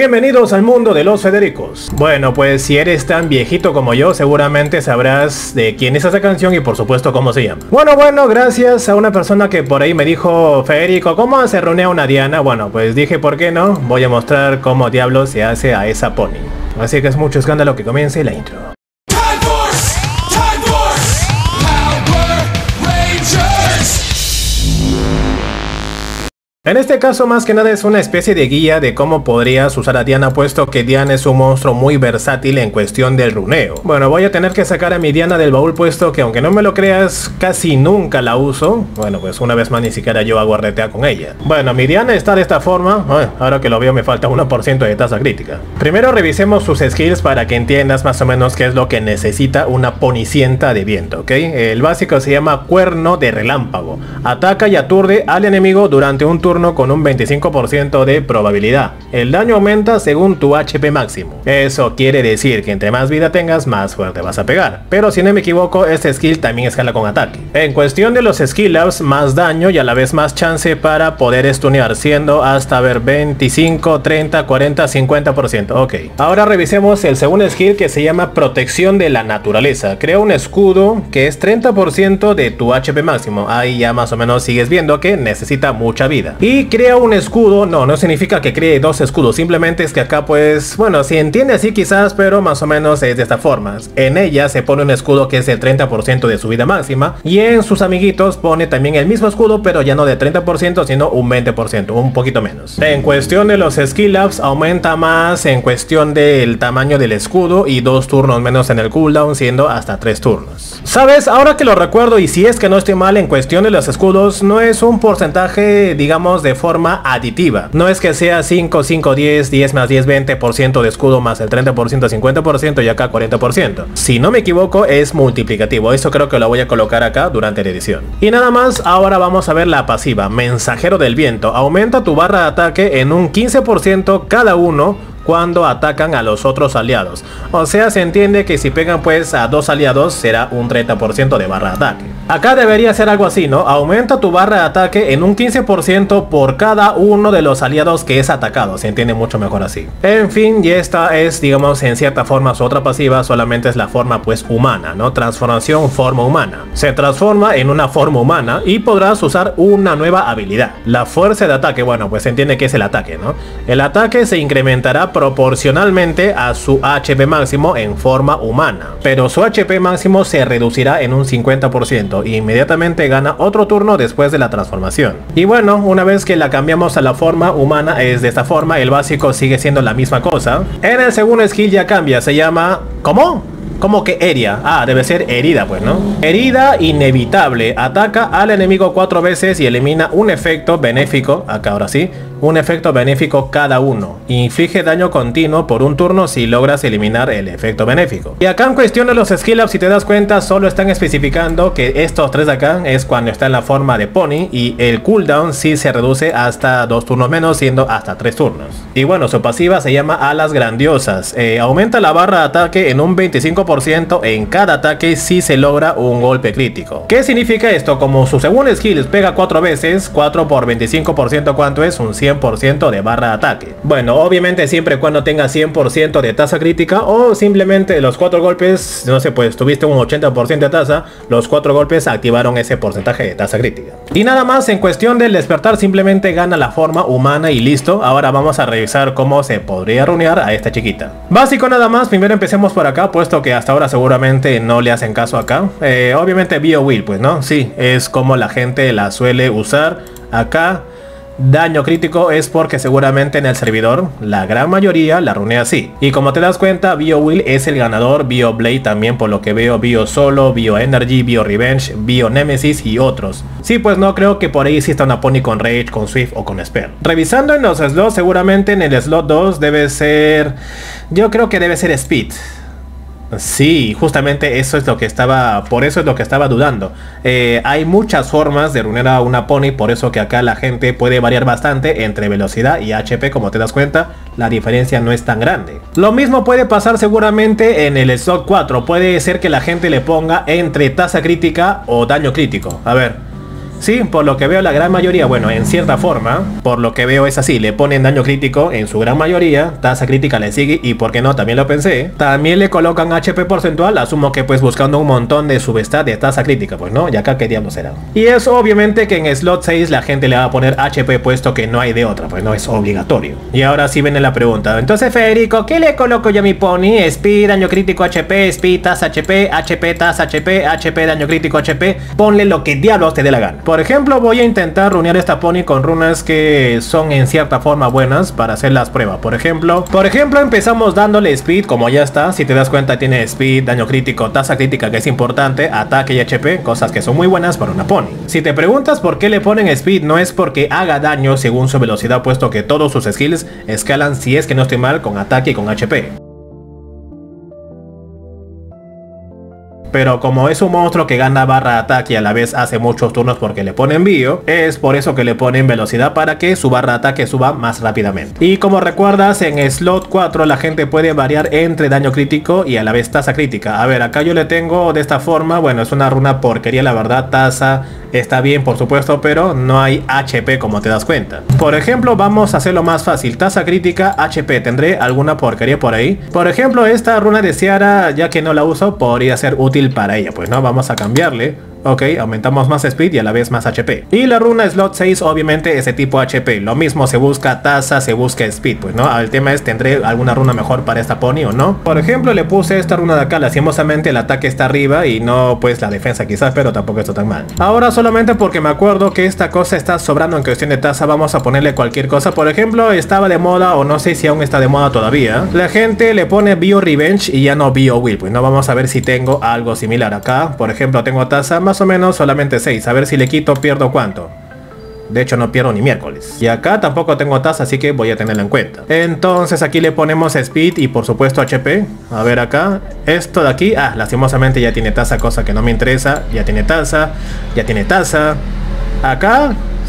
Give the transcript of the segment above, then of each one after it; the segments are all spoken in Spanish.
Bienvenidos al mundo de los Federicos. Bueno, pues si eres tan viejito como yo, seguramente sabrás de quién es esa canción y por supuesto cómo se llama. Bueno, gracias a una persona que por ahí me dijo: Federico, ¿cómo se reúne una Diana? Bueno, pues dije, ¿por qué no? Voy a mostrar cómo diablos se hace a esa pony. Así que es mucho escándalo que comience la intro. En este caso más que nada es una especie de guía de cómo podrías usar a Diana, puesto que Diana es un monstruo muy versátil en cuestión del runeo. Bueno, voy a tener que sacar a mi Diana del baúl, puesto que aunque no me lo creas, casi nunca la uso. Bueno, pues una vez más ni siquiera yo hago RTA con ella. Bueno, mi Diana está de esta forma. Ahora que lo veo me falta 1% de tasa crítica. Primero revisemos sus skills para que entiendas más o menos qué es lo que necesita una ponicienta de viento, ¿ok? El básico se llama Cuerno de Relámpago. Ataca y aturde al enemigo durante un turno con un 25% de probabilidad. El daño aumenta según tu HP máximo. Eso quiere decir que entre más vida tengas, más fuerte vas a pegar. Pero si no me equivoco, este skill también escala con ataque. En cuestión de los skill ups, más daño y a la vez más chance para poder stunear, siendo hasta 25, 30, 40, 50%. Ok. Ahora revisemos el segundo skill, que se llama Protección de la Naturaleza. Crea un escudo que es 30% de tu HP máximo. Ahí ya más o menos sigues viendo que necesita mucha vida. Y crea un escudo, no significa que cree dos escudos, simplemente es que acá pues, bueno, se entiende así quizás, pero más o menos es de esta forma. En ella se pone un escudo que es el 30% de su vida máxima, y en sus amiguitos pone también el mismo escudo, pero ya no de 30%, sino un 20%, un poquito menos. En cuestión de los skill ups, aumenta más en cuestión del tamaño del escudo y 2 turnos menos en el cooldown, siendo hasta 3 turnos. ¿Sabes? Ahora que lo recuerdo, y si es que no estoy mal, en cuestión de los escudos, no es un porcentaje, digamos, de forma aditiva. No es que sea 5, 5, 10, 10 más 10, 20% de escudo más el 30%, 50% y acá 40%. Si no me equivoco, es multiplicativo. Eso creo que lo voy a colocar acá durante la edición. Y nada más, ahora vamos a ver la pasiva. Mensajero del Viento. Aumenta tu barra de ataque en un 15% cada uno cuando atacan a los otros aliados. O sea, se entiende que si pegan pues a 2 aliados será un 30% de barra de ataque. Acá debería ser algo así, ¿no? Aumenta tu barra de ataque en un 15% por cada uno de los aliados que es atacado. Se entiende mucho mejor así. En fin, y esta es, digamos, en cierta forma su otra pasiva, solamente es la forma pues humana, ¿no? Transformación forma humana. Se transforma en una forma humana y podrás usar una nueva habilidad. La fuerza de ataque, bueno, pues se entiende que es el ataque, ¿no? El ataque se incrementará proporcionalmente a su HP máximo en forma humana, pero su HP máximo se reducirá en un 50% e inmediatamente gana otro turno después de la transformación. Y bueno, una vez que la cambiamos a la forma humana es de esta forma. El básico sigue siendo la misma cosa. En el segundo skill ya cambia, se llama... ¿Cómo? ¿Cómo que herida? Ah, debe ser herida pues, ¿no? Herida inevitable. Ataca al enemigo 4 veces y elimina un efecto benéfico. Acá ahora sí. Un efecto benéfico cada uno. Inflige daño continuo por un turno si logras eliminar el efecto benéfico. Y acá en cuestión de los skill ups, si te das cuenta, solo están especificando que estos 3 de acá es cuando está en la forma de pony, y el cooldown sí se reduce hasta 2 turnos menos, siendo hasta 3 turnos. Y bueno, su pasiva se llama Alas Grandiosas. Aumenta la barra de ataque en un 25% en cada ataque si se logra un golpe crítico. ¿Qué significa esto? Como su segundo skill pega 4 veces, 4 por 25%, ¿cuánto es? Un 100% de barra de ataque. Bueno, obviamente siempre y cuando tenga 100% de tasa crítica, o simplemente los 4 golpes, no sé, pues tuviste un 80% de tasa, los 4 golpes activaron ese porcentaje de tasa crítica. Y nada más, en cuestión del despertar simplemente gana la forma humana y listo. Ahora vamos a revisar cómo se podría runear a esta chiquita. Básico nada más, primero empecemos por acá, puesto que hasta ahora seguramente no le hacen caso acá. Obviamente BioWheel, pues no, sí, es como la gente la suele usar acá. Daño crítico es porque seguramente en el servidor la gran mayoría la runea así. Y como te das cuenta, BioWheel es el ganador, BioBlade también por lo que veo, BioSolo, BioEnergy, BioRevenge, BioNemesis y otros. Sí, pues no creo que por ahí exista una pony con Rage, con Swift o con Spare. Revisando en los slots, seguramente en el slot 2 debe ser... Yo creo que debe ser Speed. Sí, justamente eso es lo que estaba, por eso es lo que estaba dudando. Hay muchas formas de runear a una pony, por eso que acá la gente puede variar bastante entre velocidad y HP. Como te das cuenta, la diferencia no es tan grande. Lo mismo puede pasar seguramente en el slot 4. Puede ser que la gente le ponga entre tasa crítica o daño crítico. A ver, Sí, por lo que veo la gran mayoría, bueno, en cierta forma, por lo que veo es así, le ponen daño crítico en su gran mayoría, tasa crítica le sigue y por qué no, también lo pensé, también le colocan HP porcentual, asumo que pues buscando un montón de substat de tasa crítica, pues no, y acá qué diablos será. Y es obviamente que en slot 6 la gente le va a poner HP puesto que no hay de otra, pues no es obligatorio. Y ahora sí viene la pregunta, entonces Federico, ¿qué le coloco yo a mi pony? Speed, daño crítico HP, Speed, tasa HP, HP, tasa HP, HP, daño crítico HP, ponle lo que diablos te dé la gana. Por ejemplo, voy a intentar runear esta pony con runas que son en cierta forma buenas para hacer las pruebas. Por ejemplo, empezamos dándole speed, como ya está. Si te das cuenta tiene speed, daño crítico, tasa crítica que es importante, ataque y HP, cosas que son muy buenas para una pony. Si te preguntas por qué le ponen speed, no es porque haga daño según su velocidad, puesto que todos sus skills escalan, si es que no estoy mal, con ataque y con HP. Pero como es un monstruo que gana barra ataque y a la vez hace muchos turnos porque le ponen bio, es por eso que le ponen velocidad para que su barra ataque suba más rápidamente. Y como recuerdas, en slot 4 la gente puede variar entre daño crítico y a la vez tasa crítica. A ver, acá yo le tengo de esta forma, bueno, es una runa porquería la verdad, tasa está bien por supuesto, pero no hay HP como te das cuenta. Por ejemplo, vamos a hacerlo más fácil, tasa crítica, HP, ¿tendré alguna porquería por ahí? Por ejemplo, esta runa de Ciara, ya que no la uso, podría ser útil para ella, pues no, vamos a cambiarle. Ok, aumentamos más speed y a la vez más HP. Y la runa slot 6 obviamente ese tipo HP. Lo mismo se busca tasa, se busca speed, pues no. El tema es, ¿tendré alguna runa mejor para esta pony o no? Por ejemplo, le puse esta runa de acá, lastimosamente el ataque está arriba y no pues la defensa quizás, pero tampoco está tan mal. Ahora solamente porque me acuerdo que esta cosa está sobrando en cuestión de tasa, vamos a ponerle cualquier cosa. Por ejemplo, estaba de moda o no sé si aún está de moda todavía. La gente le pone Bio Revenge y ya no Bio Will, pues no, vamos a ver si tengo algo similar acá. Por ejemplo, tengo tasa más o menos solamente 6, a ver si le quito pierdo cuánto. De hecho no pierdo ni miércoles. Y acá tampoco tengo tasa, así que voy a tenerla en cuenta. Entonces aquí le ponemos speed y por supuesto HP. A ver acá, esto de aquí, lastimosamente ya tiene tasa, cosa que no me interesa. Ya tiene tasa, ya tiene tasa. Acá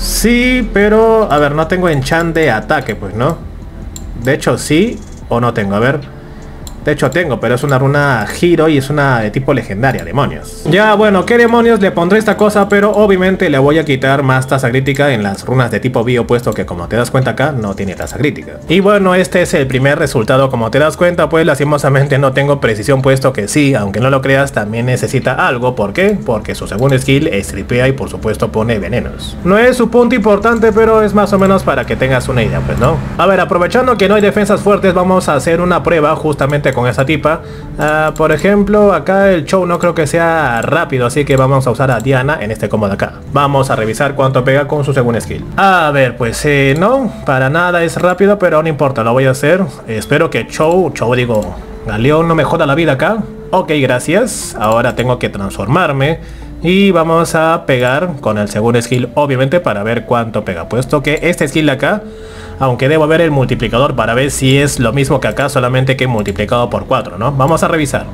sí, pero a ver, no tengo enchant de ataque, pues no. De hecho sí o no tengo, a ver. De hecho tengo, pero es una runa giro y es una de tipo legendaria, demonios. Ya bueno, ¿qué demonios le pondré esta cosa? Pero obviamente le voy a quitar más tasa crítica en las runas de tipo bio, puesto que como te das cuenta acá no tiene tasa crítica. Y bueno, este es el primer resultado, como te das cuenta pues lastimosamente no tengo precisión, puesto que sí, aunque no lo creas también necesita algo. ¿Por qué? Porque su segundo skill stripea y por supuesto pone venenos. No es su punto importante, pero es más o menos para que tengas una idea, pues no. A ver, aprovechando que no hay defensas fuertes, vamos a hacer una prueba justamente con esta tipa. Por ejemplo, acá el show no creo que sea rápido, así que vamos a usar a Diana en este combo de acá. Vamos a revisar cuánto pega con su segundo skill. A ver, pues no, para nada es rápido, pero no importa, lo voy a hacer. Espero que show digo, Galeón no me joda la vida acá. Ok, gracias. Ahora tengo que transformarme y vamos a pegar con el segundo skill, obviamente, para ver cuánto pega, puesto que este skill de acá, aunque debo ver el multiplicador para ver si es lo mismo que acá, solamente que multiplicado por 4, ¿no? Vamos a revisar.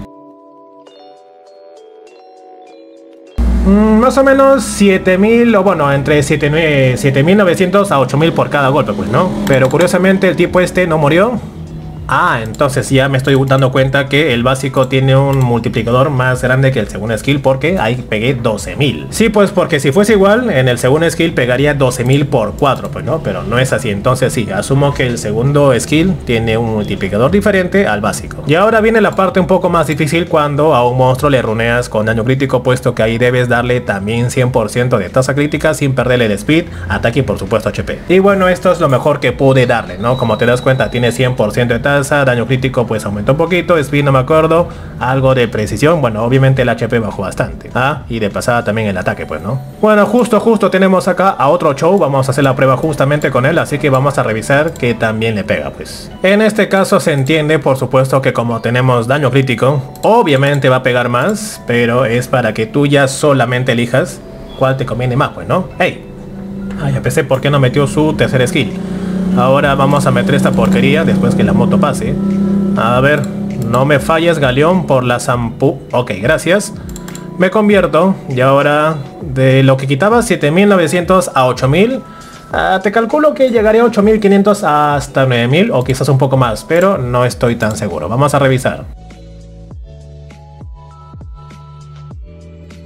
Más o menos 7000, o bueno, entre 7900 a 8000 por cada golpe, pues, ¿no? Pero curiosamente el tipo este no murió. Entonces ya me estoy dando cuenta que el básico tiene un multiplicador más grande que el segundo skill, porque ahí pegué 12000. Sí, pues porque si fuese igual, en el segundo skill pegaría 12000 por 4, pues no, pero no es así. Entonces sí, asumo que el segundo skill tiene un multiplicador diferente al básico. Y ahora viene la parte un poco más difícil, cuando a un monstruo le runeas con daño crítico, puesto que ahí debes darle también 100% de tasa crítica sin perderle el speed, ataque y por supuesto HP. Y bueno, esto es lo mejor que pude darle, ¿no? Como te das cuenta, tiene 100% de tasa, daño crítico pues aumentó un poquito, speed no me acuerdo, algo de precisión, bueno, obviamente el HP bajó bastante, y de pasada también el ataque, pues, ¿no? Bueno, justo tenemos acá a otro show, vamos a hacer la prueba justamente con él, así que vamos a revisar que también le pega, pues. En este caso se entiende, por supuesto, que como tenemos daño crítico, obviamente va a pegar más, pero es para que tú ya solamente elijas cuál te conviene más, pues, ¿no? ¡Hey! Ya pensé por qué no metió su tercer skill. Ahora vamos a meter esta porquería después que la moto pase. A ver, no me falles, Galeón, por la Zampu. Ok, gracias. Me convierto y ahora de lo que quitaba 7900 a 8000, te calculo que llegaría a 8500 hasta 9000 o quizás un poco más, pero no estoy tan seguro. Vamos a revisar.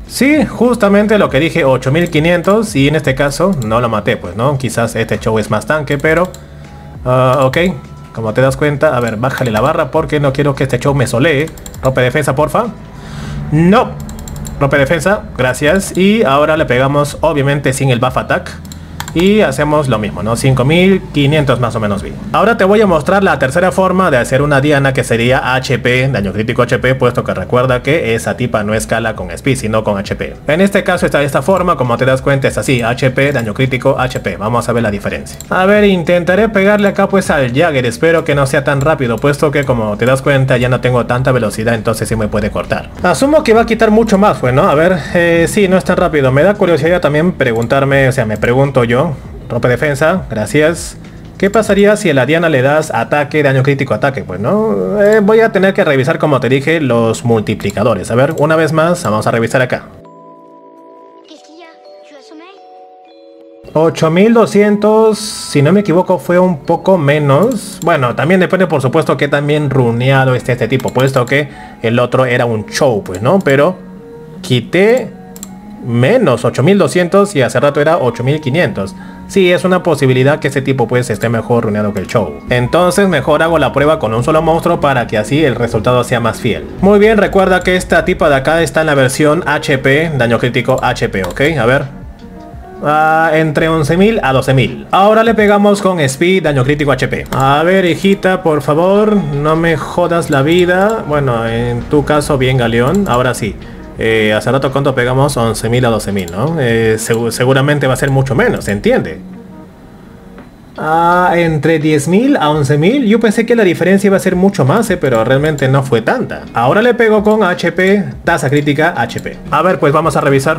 Sí, justamente lo que dije, 8500, y en este caso no lo maté, pues, ¿no? Quizás este show es más tanque, pero... ok, como te das cuenta, a ver, bájale la barra porque no quiero que este show me solee. Rompe defensa, porfa. No, rompe defensa, gracias. Y ahora le pegamos, obviamente, sin el buff attack. Y hacemos lo mismo, ¿no? 5500 más o menos bien. Ahora te voy a mostrar la tercera forma de hacer una Diana, que sería HP, daño crítico HP, puesto que recuerda que esa tipa no escala con speed, sino con HP. En este caso está de esta forma, como te das cuenta es así, HP, daño crítico, HP. Vamos a ver la diferencia. A ver, intentaré pegarle acá pues al Jagger, espero que no sea tan rápido, puesto que como te das cuenta ya no tengo tanta velocidad, entonces sí me puede cortar. Asumo que va a quitar mucho más, pues, ¿no? A ver, sí, no es tan rápido. Me da curiosidad también preguntarme, o sea, me pregunto yo. Rompe defensa, gracias. ¿Qué pasaría si a la Diana le das ataque, daño crítico, ataque? Pues no, voy a tener que revisar, como te dije, los multiplicadores. A ver, una vez más, vamos a revisar acá. 8200, si no me equivoco, fue un poco menos. Bueno, también depende, por supuesto, que también runeado esté este tipo, puesto que el otro era un show, pues, ¿no? Pero quité menos 8200 y hace rato era 8500. Sí, es una posibilidad que ese tipo pues esté mejor runeado que el show. Entonces mejor hago la prueba con un solo monstruo para que así el resultado sea más fiel. Muy bien, recuerda que esta tipa de acá está en la versión HP, daño crítico HP, ¿ok? A ver. Entre 11.000 a 12.000. Ahora le pegamos con speed, daño crítico HP. A ver, hijita, por favor, no me jodas la vida. Bueno, en tu caso bien, Galeón. Ahora sí. Hace rato cuánto pegamos, 11.000 a 12.000, ¿no? Seguramente va a ser mucho menos, ¿se entiende? Entre 10.000 a 11.000. Yo pensé que la diferencia iba a ser mucho más, pero realmente no fue tanta. Ahora le pego con HP, tasa crítica HP. A ver, pues vamos a revisar.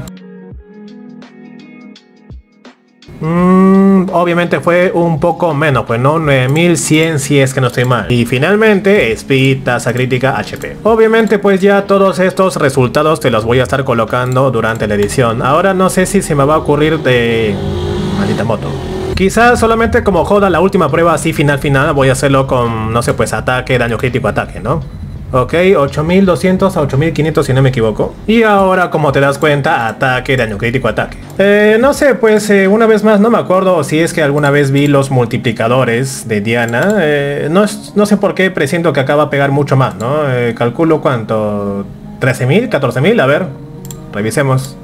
Obviamente fue un poco menos, pues no, 9100 si es que no estoy mal. Y finalmente, speed, tasa crítica, HP. Obviamente pues ya todos estos resultados te los voy a estar colocando durante la edición. Ahora no sé si se me va a ocurrir de... Maldita moto. Quizás solamente como joda la última prueba así final voy a hacerlo con, no sé, pues ataque, daño crítico, ataque, ¿no? Ok, 8200 a 8500 si no me equivoco. Y ahora, como te das cuenta, ataque, daño crítico, ataque. No sé, pues una vez más no me acuerdo si es que alguna vez vi los multiplicadores de Diana. No sé por qué presiento que acaba a pegar mucho más, ¿no? Calculo cuánto... 13.000, 14.000, a ver, revisemos.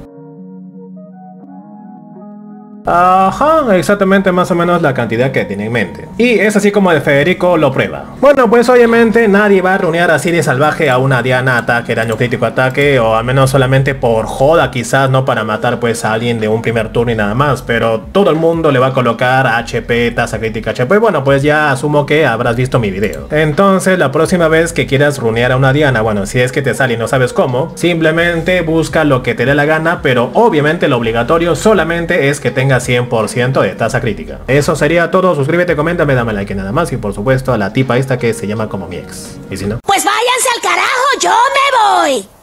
Ajá, exactamente más o menos la cantidad que tiene en mente. Y es así como el Federico lo prueba. Bueno, pues obviamente nadie va a runear así de salvaje a una Diana ataque, daño crítico, ataque, o al menos solamente por joda, quizás no para matar pues a alguien de un primer turno y nada más, pero todo el mundo le va a colocar HP, tasa crítica, HP. Bueno, pues ya asumo que habrás visto mi video. Entonces la próxima vez que quieras runear a una Diana, bueno, si es que te sale y no sabes cómo, simplemente busca lo que te dé la gana, pero obviamente lo obligatorio solamente es que tengas 100% de tasa crítica. Eso sería todo. Suscríbete, coméntame, dame like y nada más. Y por supuesto a la tipa esta que se llama como mi ex. Y si no, pues váyanse al carajo, yo me voy.